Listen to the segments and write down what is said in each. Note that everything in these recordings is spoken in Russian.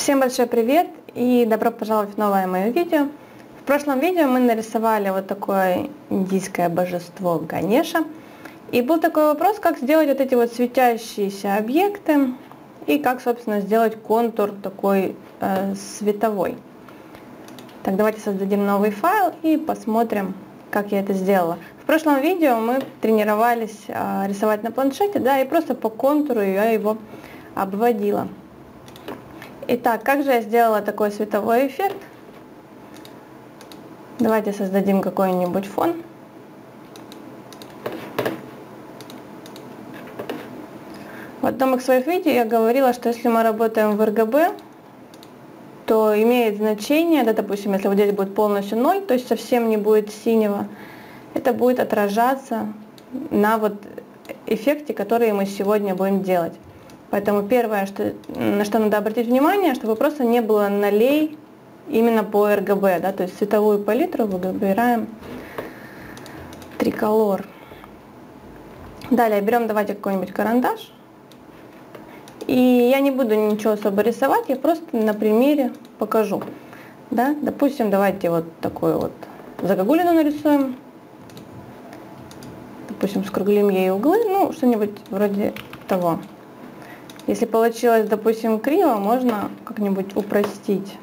Всем большой привет и добро пожаловать в новое мое видео. В прошлом видео мы нарисовали вот такое индийское божество Ганеша. И был такой вопрос, как сделать вот эти вот светящиеся объекты и как, собственно, сделать контур такой световой. Так, давайте создадим новый файл и посмотрим, как я это сделала. В прошлом видео мы тренировались рисовать на планшете, да, и просто по контуру я его обводила. Итак, как же я сделала такой световой эффект? Давайте создадим какой-нибудь фон. В одном из своих видео я говорила, что если мы работаем в RGB, то имеет значение, да, допустим, если вот здесь будет полностью 0, то есть совсем не будет синего, это будет отражаться на вот эффекте, который мы сегодня будем делать. Поэтому первое, на что надо обратить внимание, чтобы просто не было нолей именно по RGB, да, то есть цветовую палитру выбираем Tricolor. Далее берем, давайте какой-нибудь карандаш. И я не буду ничего особо рисовать, я просто на примере покажу. Да? Допустим, давайте вот такую вот загогулину нарисуем. Допустим, скруглим ей углы, ну, что-нибудь вроде того. Если получилось, допустим, криво, можно как-нибудь упростить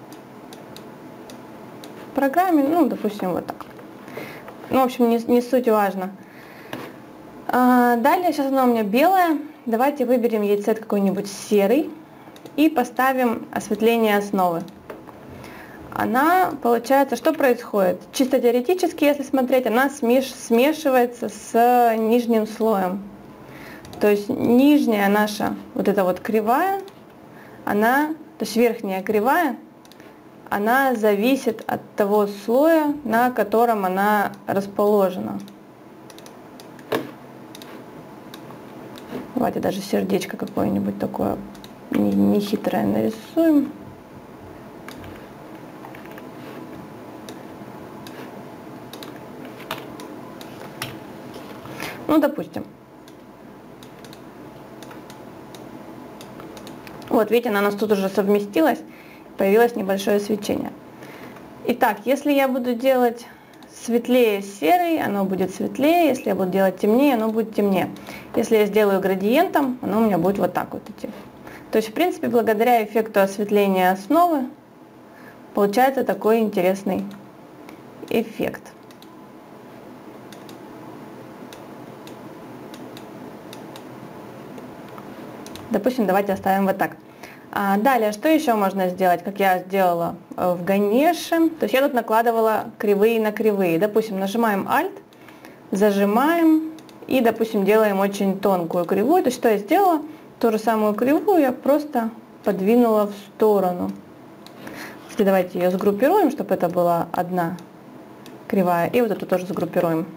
в программе, ну, допустим, вот так. Ну, в общем, не суть важно. Далее, сейчас она у меня белая. Давайте выберем ей цвет какой-нибудь серый и поставим осветление основы. Она, получается, что происходит? Чисто теоретически, если смотреть, она смешивается с нижним слоем. То есть нижняя наша, вот эта вот кривая, то есть верхняя кривая, она зависит от того слоя, на котором она расположена. Давайте даже сердечко какое-нибудь такое нехитрое нарисуем. Ну, допустим. Вот, видите, она у нас тут уже совместилась, появилось небольшое свечение. Итак, если я буду делать светлее серый, оно будет светлее, если я буду делать темнее, оно будет темнее. Если я сделаю градиентом, оно у меня будет вот так вот идти. То есть, в принципе, благодаря эффекту осветления основы получается такой интересный эффект. Допустим, давайте оставим вот так. Далее, что еще можно сделать, как я сделала в Ганеше? То есть я тут накладывала кривые на кривые. Допустим, нажимаем Alt, зажимаем и, допустим, делаем очень тонкую кривую. То есть что я сделала? Ту же самую кривую я просто подвинула в сторону. Давайте ее сгруппируем, чтобы это была одна кривая. И вот эту тоже сгруппируем.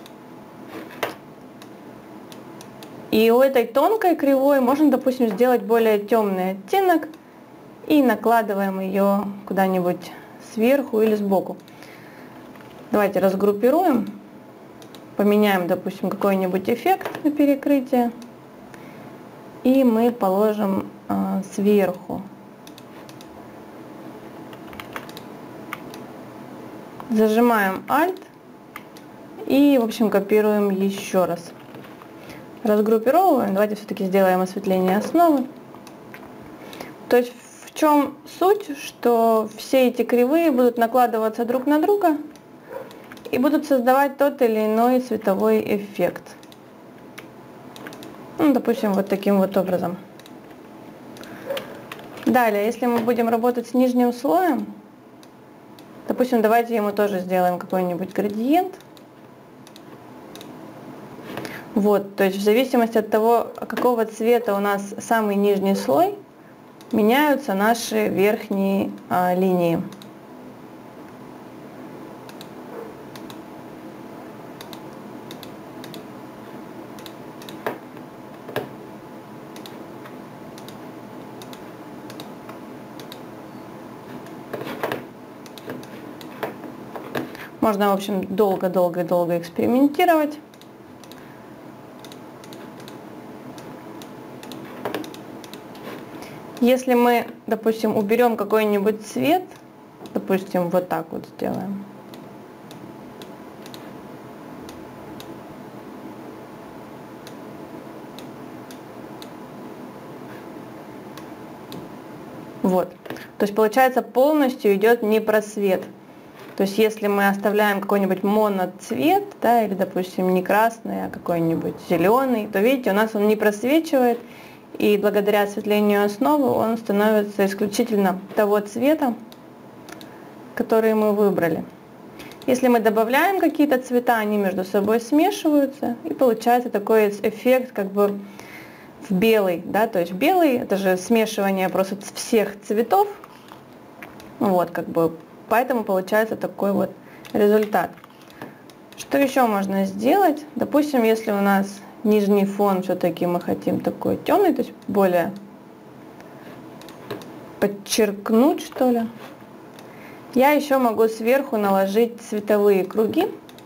И у этой тонкой кривой можно, допустим, сделать более темный оттенок и накладываем ее куда-нибудь сверху или сбоку. Давайте разгруппируем, поменяем, допустим, какой-нибудь эффект на перекрытие и мы положим сверху. Зажимаем Alt и, в общем, копируем еще раз. Разгруппировываем, давайте все-таки сделаем осветление основы. То есть в чем суть, что все эти кривые будут накладываться друг на друга и будут создавать тот или иной цветовой эффект. Ну, допустим, вот таким вот образом. Далее, если мы будем работать с нижним слоем, допустим, давайте ему тоже сделаем какой-нибудь градиент. Вот, то есть в зависимости от того, какого цвета у нас самый нижний слой, меняются наши верхние линии. Можно, в общем, долго-долго-долго экспериментировать. Если мы, допустим, уберем какой-нибудь цвет, допустим, вот так вот сделаем. Вот. То есть получается полностью идет не просвет. То есть если мы оставляем какой-нибудь моноцвет, да, или, допустим, не красный, а какой-нибудь зеленый, то видите, у нас он не просвечивает, и благодаря осветлению основы он становится исключительно того цвета, который мы выбрали. Если мы добавляем какие-то цвета, они между собой смешиваются, и получается такой эффект как бы в белый, да, то есть белый, это же смешивание просто всех цветов, вот, как бы, поэтому получается такой вот результат. Что еще можно сделать? Допустим, если у нас нижний фон все-таки мы хотим такой темный, то есть более подчеркнуть, что ли. Я еще могу сверху наложить цветовые круги.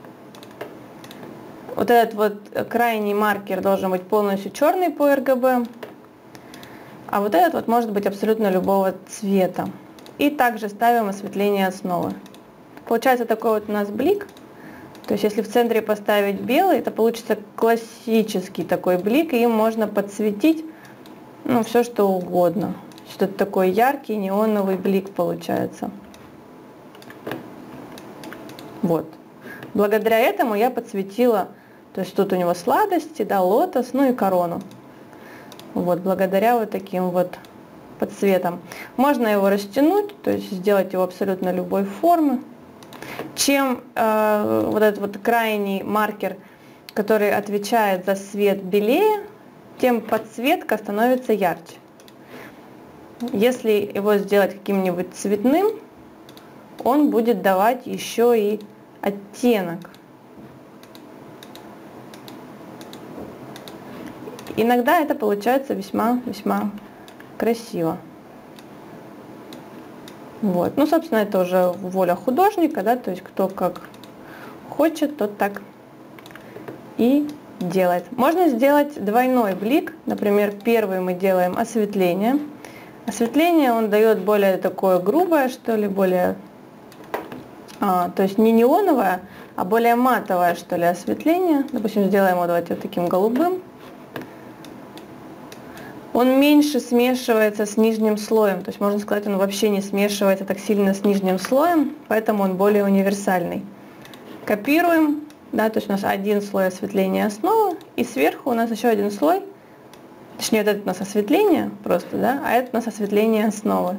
Вот этот вот крайний маркер должен быть полностью черный по RGB, а вот этот вот может быть абсолютно любого цвета. И также ставим осветление основы. Получается такой вот у нас блик. То есть если в центре поставить белый, это получится классический такой блик, и им можно подсветить, ну, все что угодно. Что-то такой яркий неоновый блик получается. Вот. Благодаря этому я подсветила, то есть тут у него сладости, да, лотос, ну и корону. Вот, благодаря вот таким вот подсветом. Можно его растянуть, то есть сделать его абсолютно любой формы. Чем вот этот вот крайний маркер, который отвечает за свет, белее, тем подсветка становится ярче. Если его сделать каким-нибудь цветным, он будет давать еще и оттенок. Иногда это получается весьма-весьма красиво. Вот. Ну, собственно, это уже воля художника, да, то есть кто как хочет, тот так и делает. Можно сделать двойной блик. Например, первый мы делаем осветление. Осветление он дает более такое грубое, что ли, более, то есть не неоновое, а более матовое, что ли, осветление. Допустим, сделаем его, давайте, вот таким голубым. Он меньше смешивается с нижним слоем, то есть можно сказать, он вообще не смешивается так сильно с нижним слоем, поэтому он более универсальный. Копируем, да, то есть у нас один слой осветления основы, и сверху у нас еще один слой, точнее, вот это у нас осветление просто, да, а это у нас осветление основы.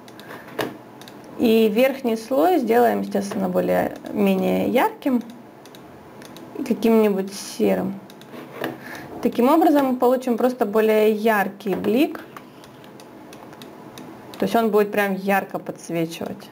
И верхний слой сделаем, естественно, менее ярким и каким-нибудь серым. Таким образом мы получим просто более яркий блик, то есть он будет прям ярко подсвечивать.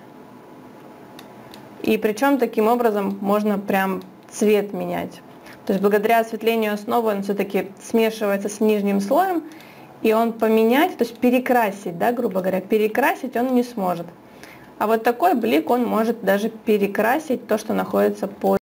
И причем таким образом можно прям цвет менять. То есть благодаря осветлению основы он все-таки смешивается с нижним слоем, и он поменять, то есть перекрасить, да, грубо говоря, перекрасить он не сможет. А вот такой блик он может даже перекрасить то, что находится под